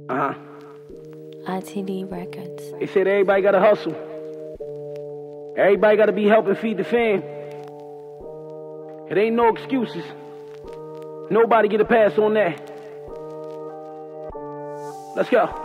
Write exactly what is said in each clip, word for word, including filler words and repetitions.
Uh-huh. I T D Records. They said everybody gotta hustle. Everybody gotta be helping feed the fam. It ain't no excuses. Nobody get a pass on that. Let's go.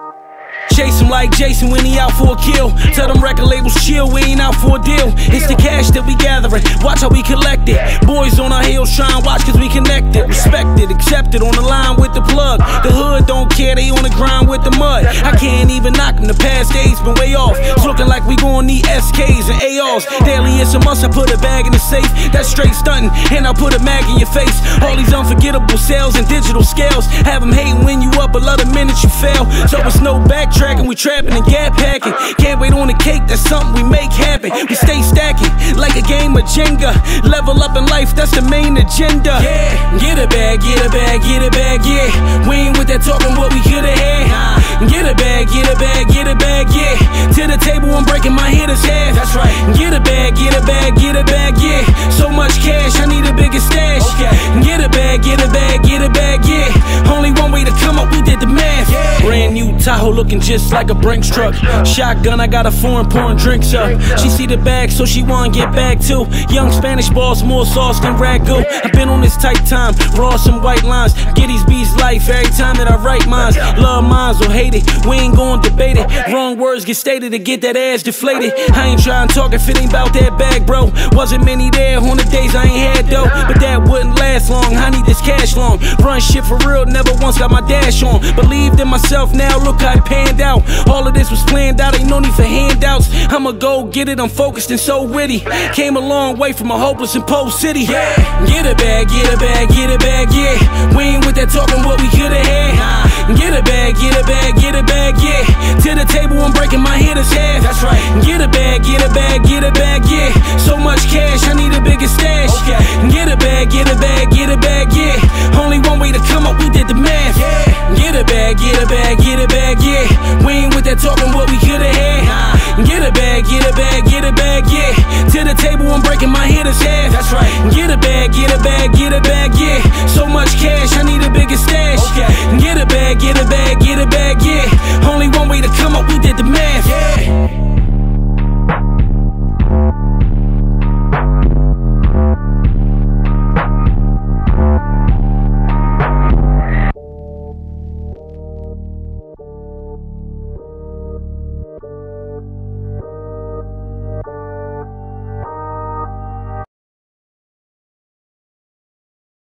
Chase him like Jason when he out for a kill. Tell them record labels chill, we ain't out for a deal. It's the cash that we gathering, watch how we collect it. Boys on our heels try and watch cause we connected. Respected, accepted, on the line with the plug. The hood don't care, they on the grind with the mud. I can't even knock them, the past days been way off. It's looking like we gon' need S Ks and A Rs. Daily it's a must, I put a bag in the safe. That's straight stunting, and I put a mag in your face. All these unforgettable sales and digital scales have them hating when you up, a lot of minutes you fail. So it's no backtrack. We trapping and gap packing. Can't wait on the cake, that's something we make happen. We stay stacking like a game of Jenga. Level up in life, that's the main agenda. Yeah, get a bag, get a bag, get a bag, yeah. We ain't with that talking what we coulda had. Get a bag, get a bag, get a bag, yeah. To the table, I'm breaking my hitters' half. That's right. Get a bag, get a bag, get a bag, yeah. So much cash, I need a bigger stash. Okay. Get a bag, get a bag, get a bag, yeah. Only one way to come up, we did the math. Yeah. Brand new Tahoe looking just like a Brinks truck. Shotgun, I got a foreign pouring drinks up. She see the bag, so she wanna get back too. Young Spanish balls, more sauce than ragu. I've been on this tight time, raw some white lines. Get these beats life every time that I write mines. Love mines or hate it, we ain't gon' debate it. Wrong words get stated to get that ass deflated. I ain't trying to talk if it ain't about that bag, bro. Wasn't many there on the days I ain't had though, but that wouldn't last long. I need this cash long. Run shit for real, never once got my dash on. Believed in myself, now look how it panned out. All of this was planned out, ain't no need for handouts. I'ma go get it, I'm focused and so witty. Came a long way from a hopeless and post city. Yeah, get a bag, get a bag, get a bag, yeah. We ain't with that talking what we coulda had. Get a bag, get a bag, get a bag, yeah. To the table, I'm breaking my hitters' half. That's right. Get a bag, get a bag, get a bag, yeah. So much cash, I need a bigger stash. Okay. Get a bag, get a bag, get a bag, yeah. Only one way to come up, we did the math. Yeah. Get a bag, get a bag, get a bag, yeah. We ain't with that talking what we coulda had. Get a bag, get a bag, get a bag, yeah. To the table, I'm breaking my hitters' half. That's right. Get a bag, get a bag, get a bag, yeah.